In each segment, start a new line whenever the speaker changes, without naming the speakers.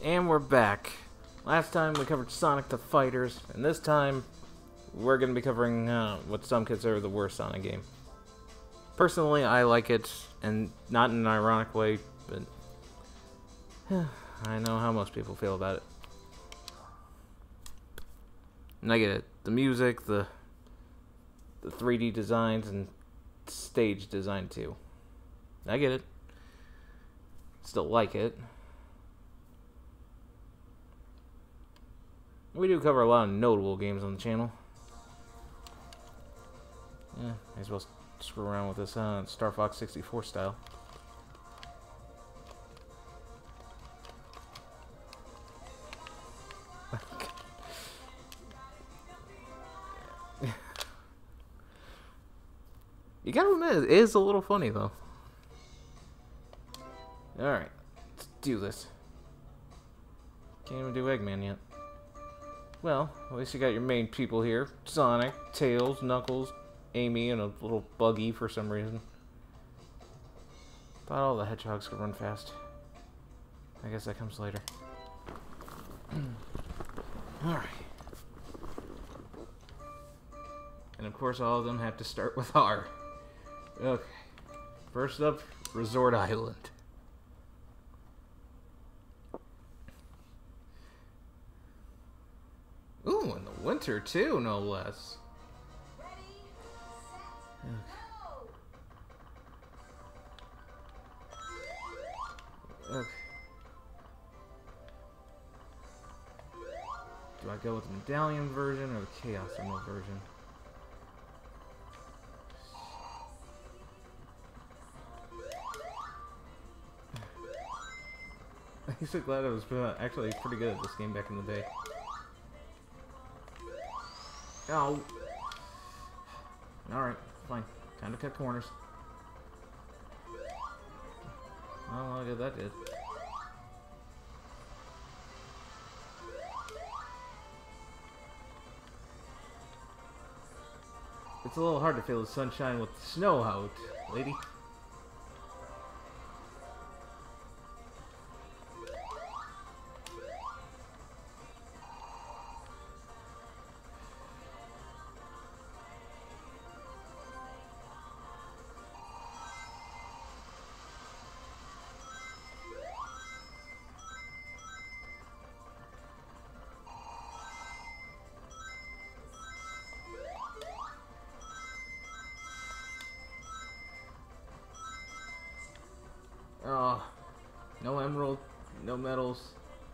And we're back. Last time we covered Sonic the Fighters, and this time we're going to be covering what some consider the worst Sonic game. Personally, I like it, and not in an ironic way, but I know how most people feel about it. And I get it. The music, the 3D designs, and stage design too. I get it. Still like it. We do cover a lot of notable games on the channel. Yeah, may as well screw around with this Star Fox 64 style. You gotta admit, it is a little funny though. Alright, let's do this. Can't even do Eggman yet. Well, at least you got your main people here. Sonic, Tails, Knuckles, Amy, and a little buggy for some reason. Thought all the hedgehogs could run fast. I guess that comes later. Alright. And of course all of them have to start with R. Okay. First up, Resort Island. Ooh, in the winter too, no less. Okay. Do I go with the medallion version or the Chaos Emerald version? I'm so glad I was actually pretty good at this game back in the day. Oh. Alright, fine. Time to cut corners. Oh, look at that did. It's a little hard to feel the sunshine with the snow out, lady. Oh, no emerald, no medals.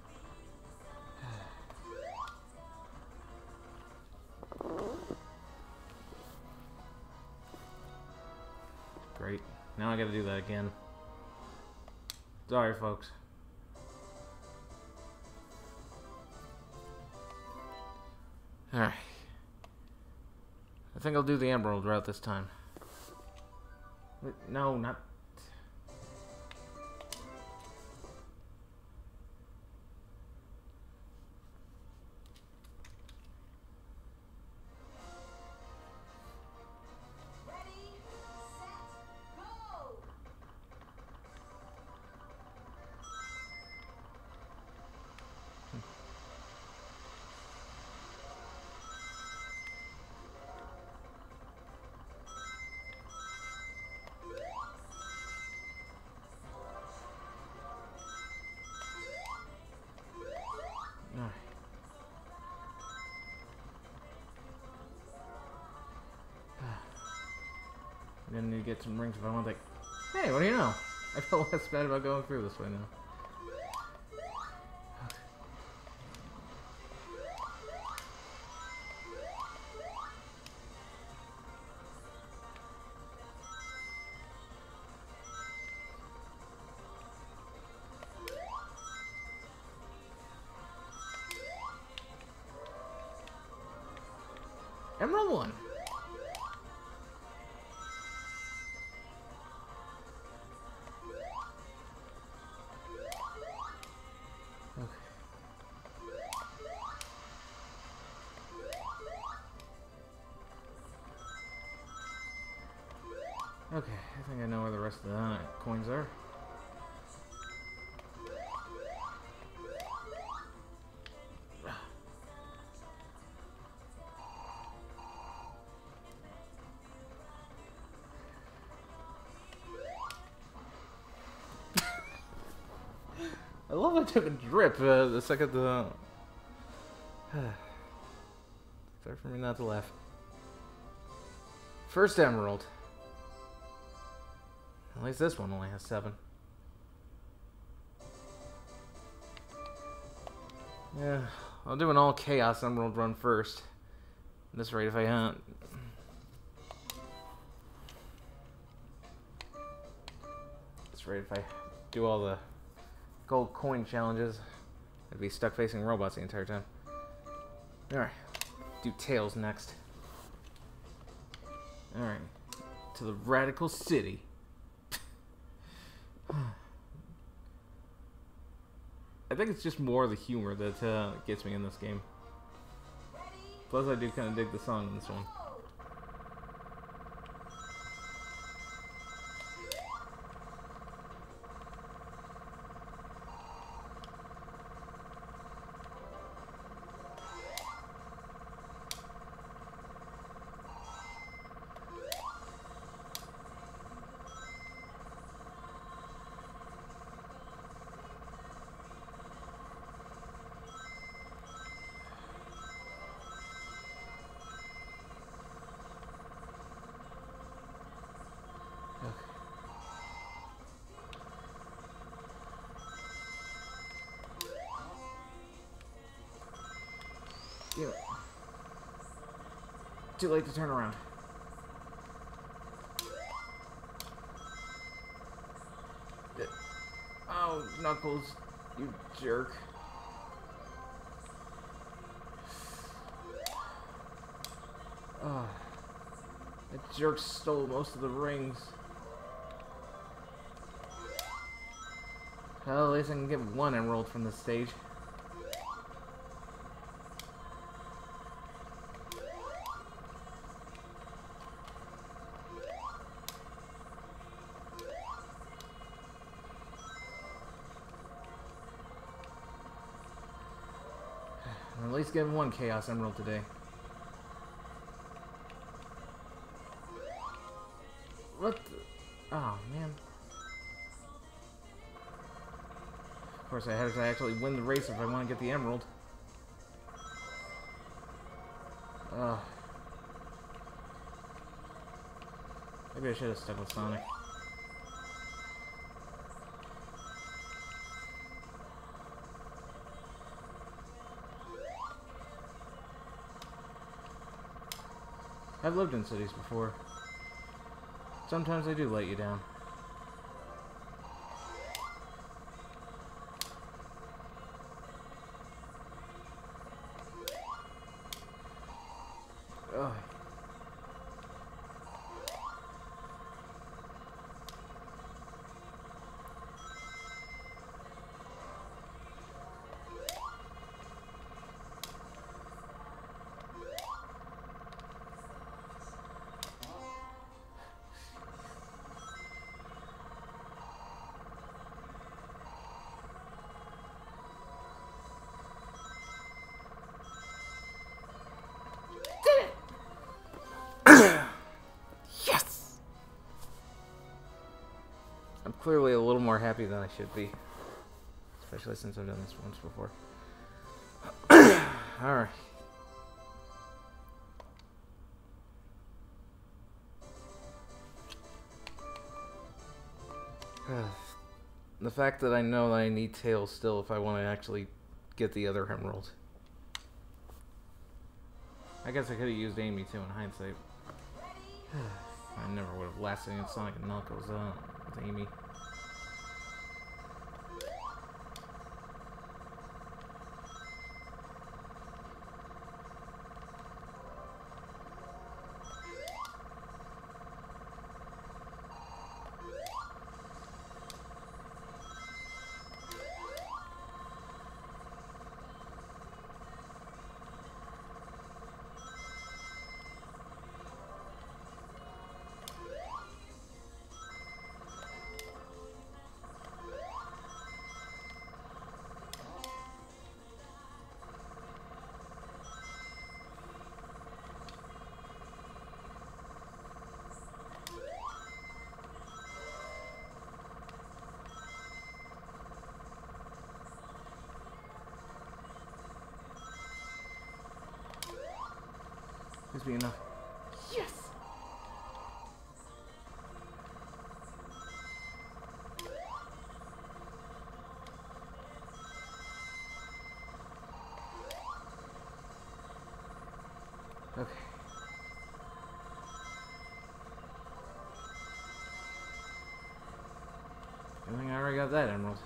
Great. Now I gotta do that again. Sorry, folks. Alright. I think I'll do the emerald route this time. Wait, no, not... I'm gonna need to get some rings if I want to. Hey, what do you know? I feel less bad about going through this way now. Emerald 1. Okay, I think I know where the rest of the coins are. I love I took a drip the second the... Sorry for me not to laugh. First emerald. At least this one only has 7. Yeah, I'll do an all chaos emerald run first. At this rate, if I hunt. At this rate, if I do all the gold coin challenges, I'd be stuck facing robots the entire time. Alright, do tails next. Alright, to the Radical City. I think it's just more the humor that gets me in this game. Plus, I do kind of dig the song in this one. Yeah. Too late to turn around. Oh, Knuckles, you jerk. Oh, that jerk stole most of the rings. Well, at least I can get 1 emerald from this stage. At least get 1 Chaos Emerald today. What the? Oh, man. Of course, I have to actually win the race if I want to get the Emerald. Maybe I should have stuck with Sonic. I've lived in cities before. Sometimes they do let you down. Ugh. Yes! I'm clearly a little more happy than I should be. Especially since I've done this once before. Alright. The fact that I know that I need Tails still if I want to actually get the other emerald. I guess I could have used Amy too in hindsight. I never would have lasted in Sonic and Knuckles with Amy. Please be enough. Yes! Okay. I think I already got that emerald.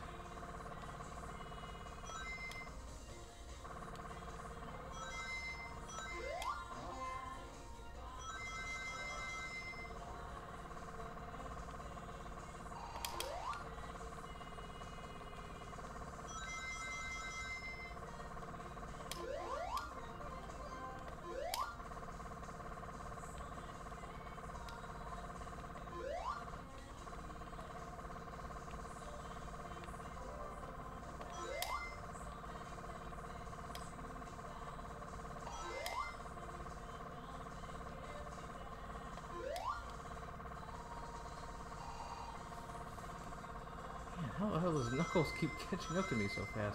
How the hell does Knuckles keep catching up to me so fast?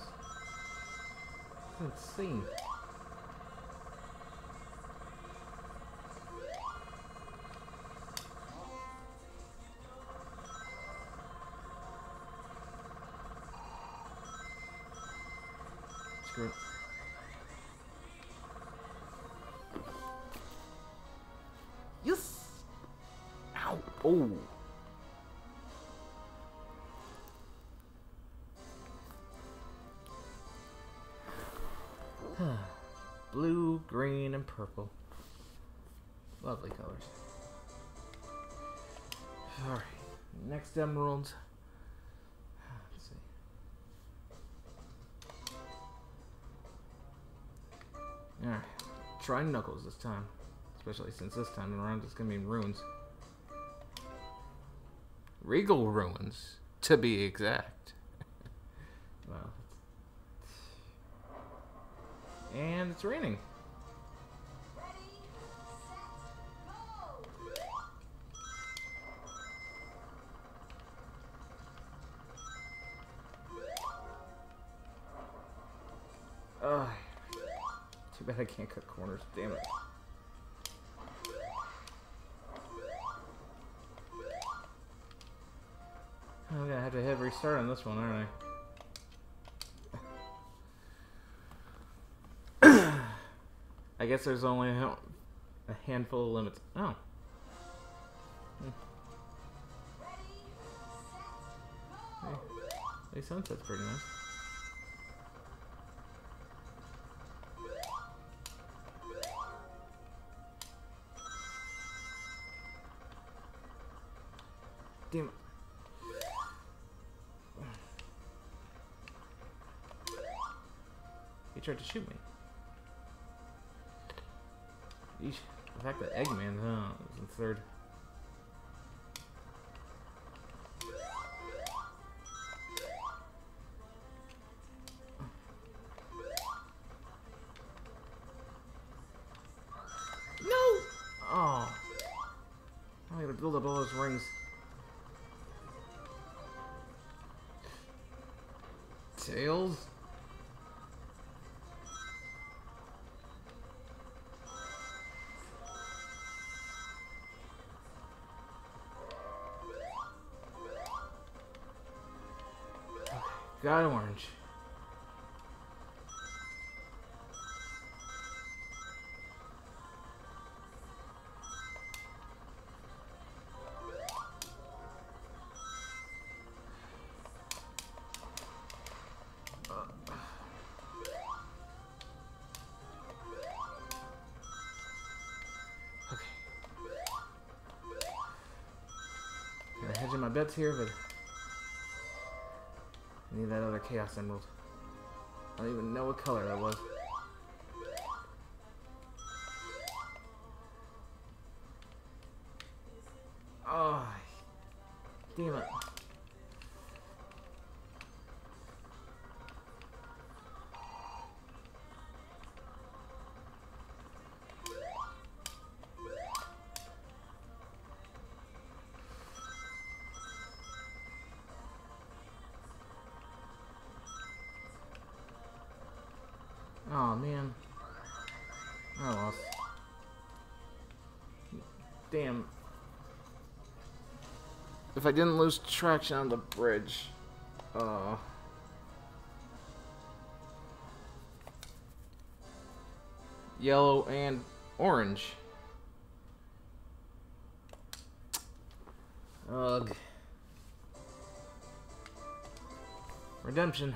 It's insane. Screw it. Yes! Ow! Oh! Blue, green, and purple. Lovely colors. Alright, next emerald. Let's see. Alright, try Knuckles this time. Especially since this time around it's gonna be in ruins. Regal ruins, to be exact. Wow. And it's raining. Ugh. Too bad I can't cut corners. Damn it. I'm gonna have to hit restart on this one, aren't I? I guess there's only a handful of limits. Oh. Hey, the sunset's pretty nice. Damn it. He tried to shoot me. Eesh. The fact that Eggman is in third. No! Oh. I gotta build up all those rings. Tails? Got an orange. Okay. Gonna hedge in my bets here, but I need that other Chaos Emerald. I don't even know what color that was. Oh, damn it. Oh man, I lost. Damn. If I didn't lose traction on the bridge. Yellow and orange. Ugh. Redemption.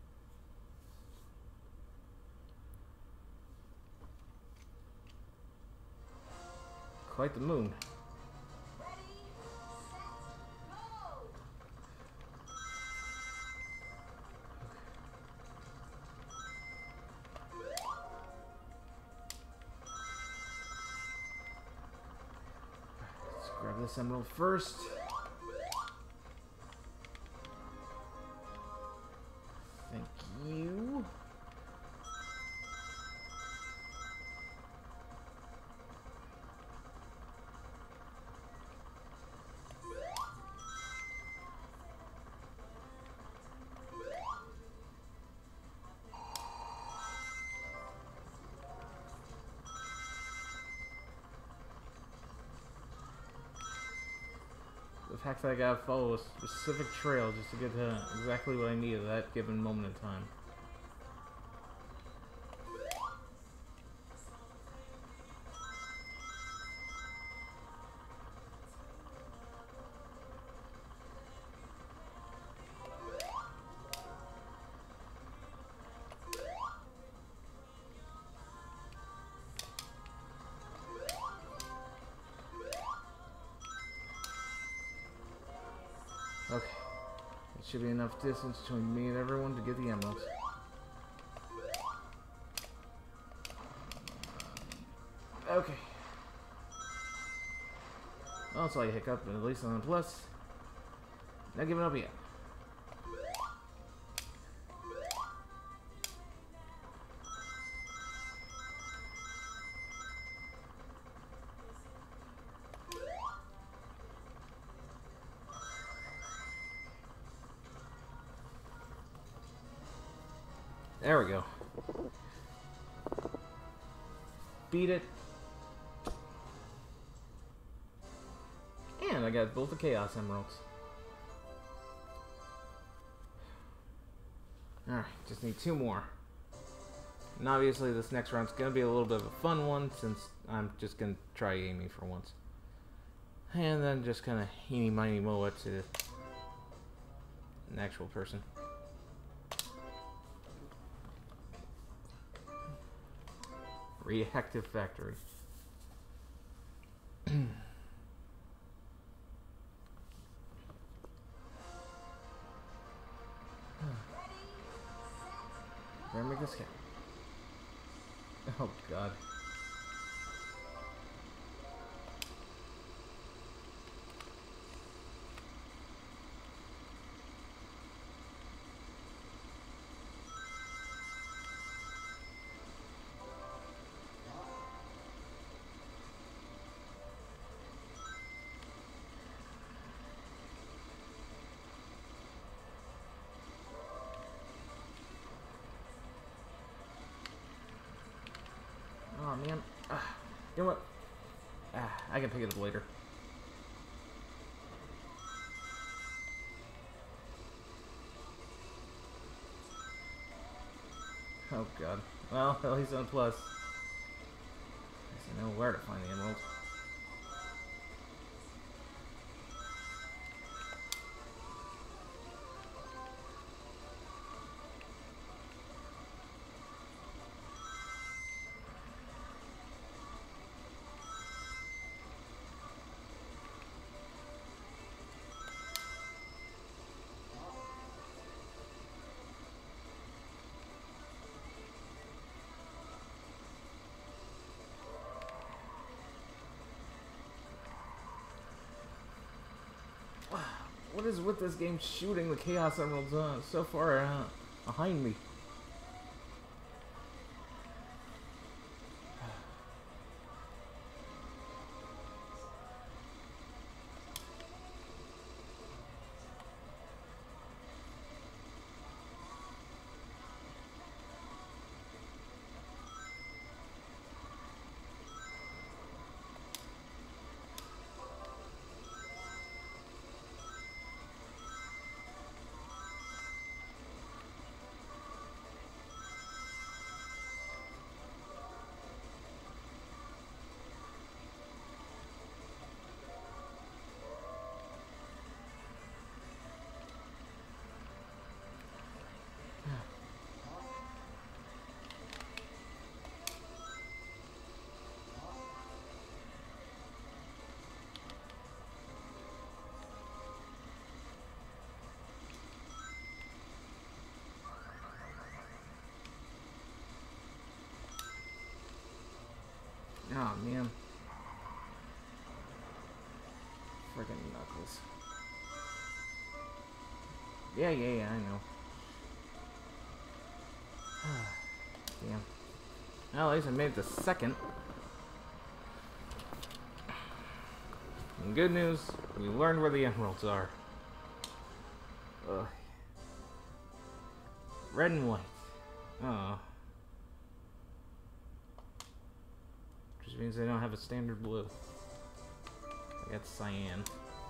Quite the moon. Let's grab this emerald first. Thank you. The fact that I gotta follow a specific trail just to get to exactly what I need at that given moment in time. Okay. It should be enough distance between me and everyone to get the emeralds. Okay. Well, it's like a hiccup, but at least on the plus. Not giving up yet. There we go. Beat it. And I got both the Chaos Emeralds. Alright, just need 2 more. And obviously this next round's gonna be a little bit of a fun one since I'm just gonna try Amy for once. And then just kinda eeny miny moe it to an actual person. Reactive factory. Better make this count. Oh god. Oh man. You know what? I can pick it up later. Oh god. Well, at least on plus. At least I know where to find the emeralds. What is with this game shooting the Chaos Emeralds so far behind me? Yeah, I know. Damn. Well, at least I made it to second. And good news, we learned where the emeralds are. Ugh. Red and white. Oh. Which means they don't have a standard blue. I got cyan.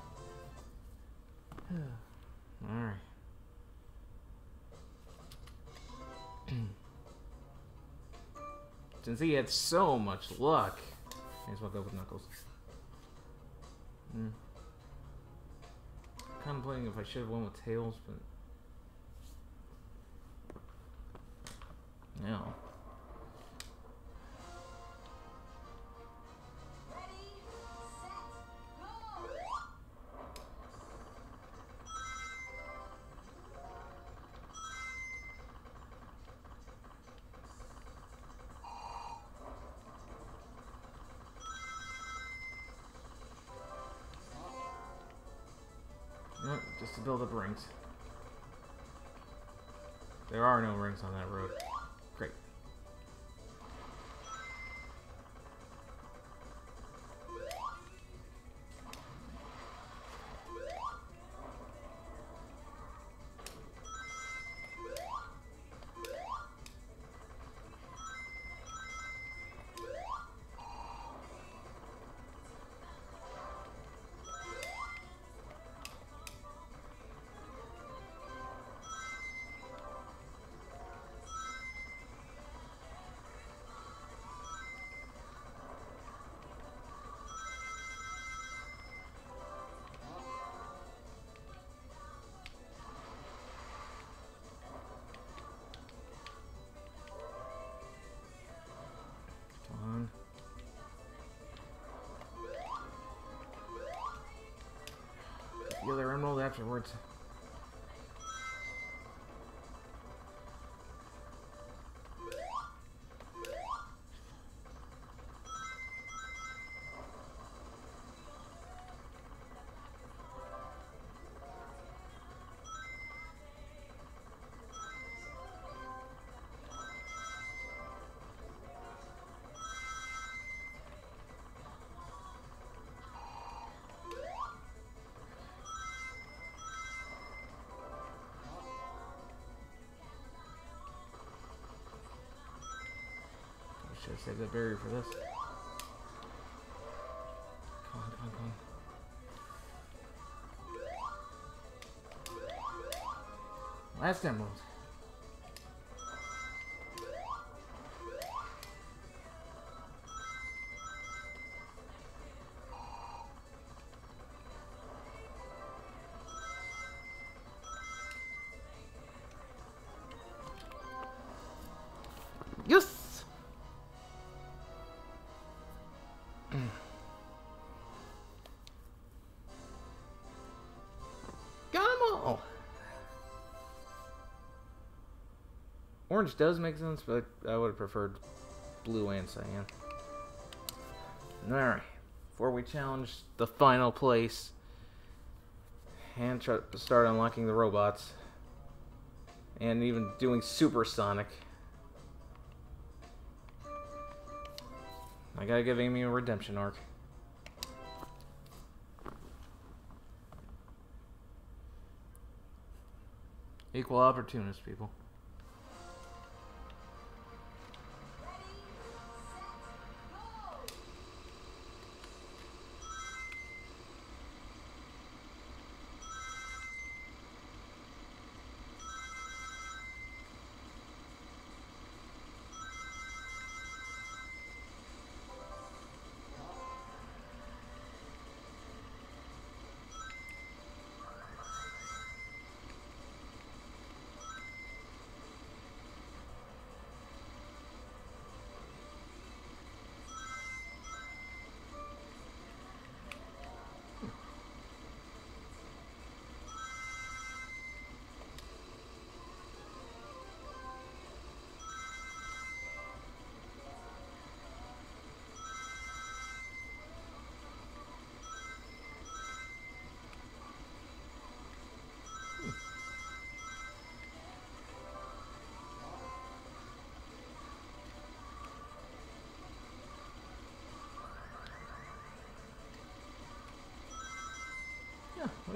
Alright. Since he had so much luck, may as well go with Knuckles. Contemplating if I should have went with Tails, but no. No, just to build up rings. There are no rings on that road. Great. The other emerald afterwards. Should have saved that barrier for this. Come on, come on, come on. Last emerald. Yes! Orange does make sense, but I would have preferred blue and cyan. Alright, before we challenge the final place and try to start unlocking the robots and even doing supersonic, I gotta give Amy a redemption arc. Equal opportunist, people.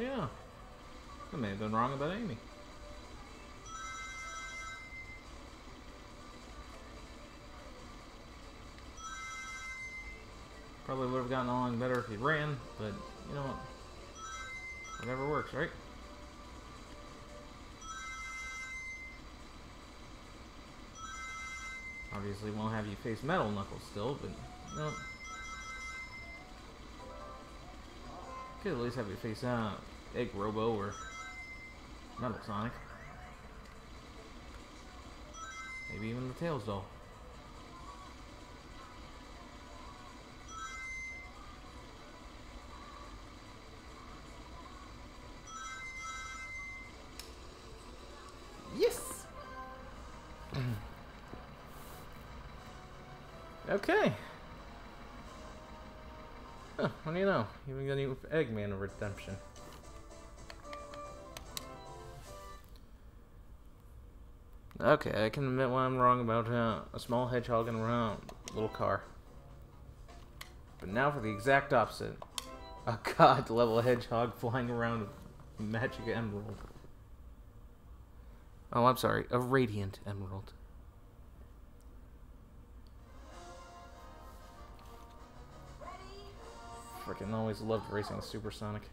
yeah. I may have been wrong about Amy. Probably would have gotten along better if he ran, but you know what? Whatever works, right? Obviously won't have you face Metal Knuckles still, but you know what? Could at least have you face Egg Robo or Metal Sonic. Maybe even the Tails doll. Yes! Okay. Huh, what do you know? Even got new Eggman of Redemption. Okay, I can admit when I'm wrong about a small hedgehog and a little car. But now for the exact opposite. A god-level hedgehog flying around a magic emerald. Oh, I'm sorry. A radiant emerald. Freaking always loved racing Supersonic.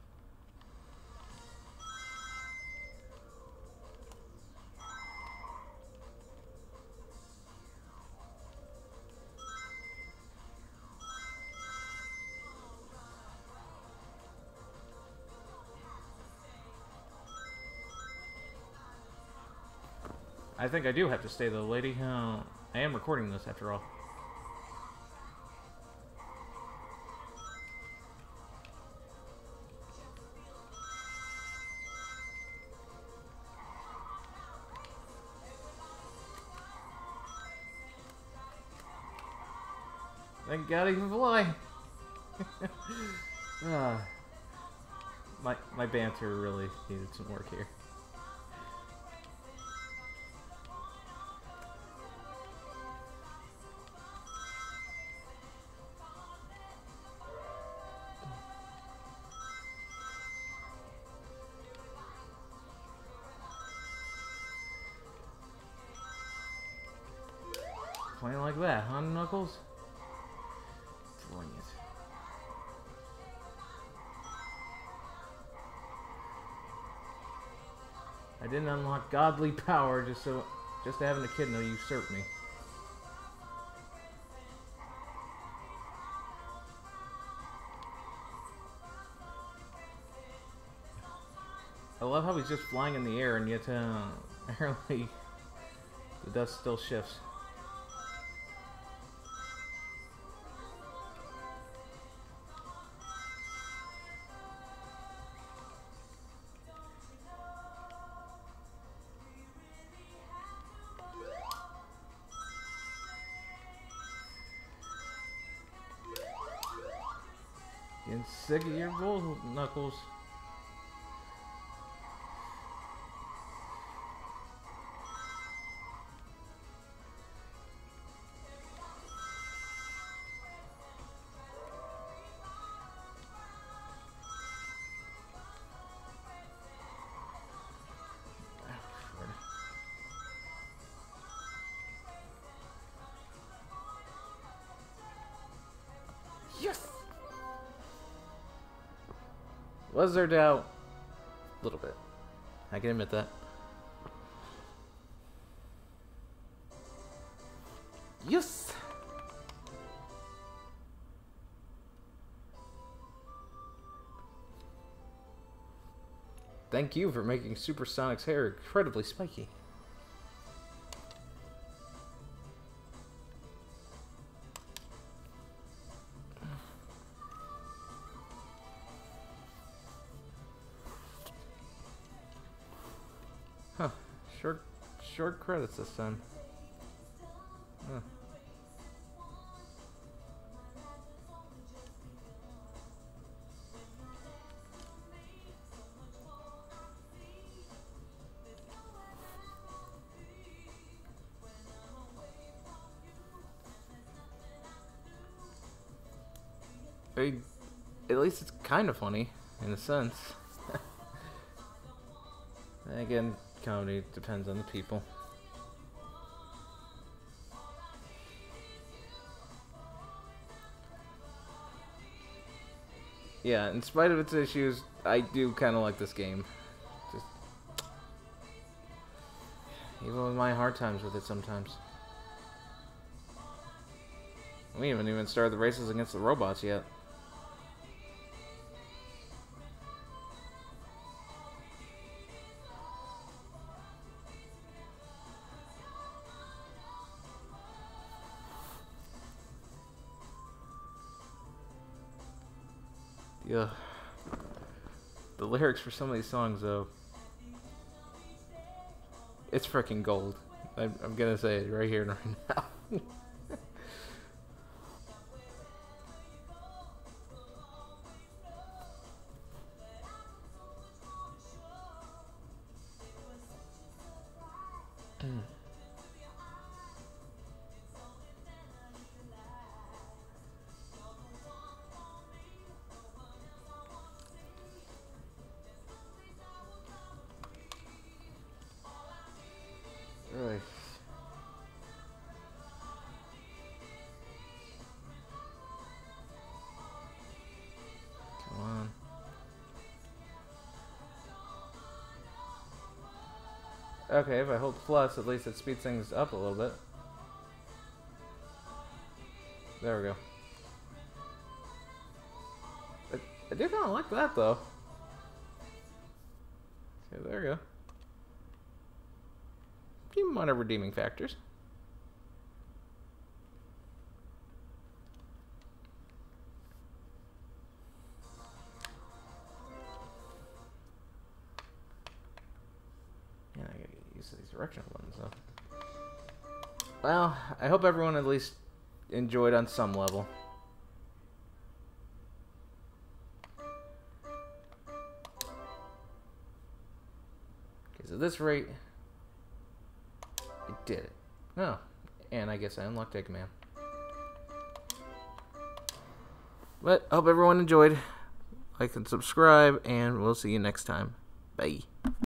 I think I do have to stay though, lady. I am recording this after all. Thank God he can fly. My banter really needed some work here. Playing like that, huh, Knuckles? Brilliant. I didn't unlock godly power just to have an echidna usurp me. I love how he's just flying in the air and yet apparently the dust still shifts. Getting sick of your bull, Knuckles. Yes! Was there doubt? A little bit. I can admit that. Yes! Thank you for making Supersonic's hair incredibly spiky. Huh. Short credits this time. Huh. I mean, at least it's kind of funny, in a sense. And again, comedy depends on the people. Yeah, in spite of its issues, I do kind of like this game. Just even with my hard times with it sometimes. We haven't even started the races against the robots yet. Yeah. The lyrics for some of these songs, though, it's freaking gold. I'm gonna say it right here and right now. Right. Come on. Okay, if I hold plus, at least it speeds things up a little bit. There we go. I do kind of like that, though. Okay, there we go. Few minor redeeming factors. Yeah, I gotta get used to these directional buttons, though. Well, I hope everyone at least enjoyed on some level. Because at this rate, it did it. Oh, and I guess I unlocked Eggman. But I hope everyone enjoyed. Like and subscribe, and we'll see you next time. Bye.